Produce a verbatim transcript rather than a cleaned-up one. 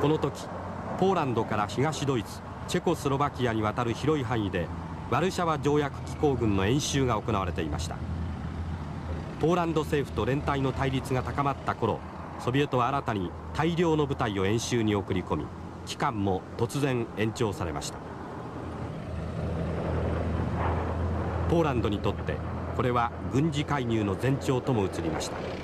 この時ポーランドから東ドイツ、チェコスロバキアにわたる広い範囲でワルシャワ条約機構軍の演習が行われていました。ポーランド政府と連帯の対立が高まった頃、ソビエトは新たに大量の部隊を演習に送り込み、期間も突然延長されました。ポーランドにとってこれは軍事介入の前兆とも映りました。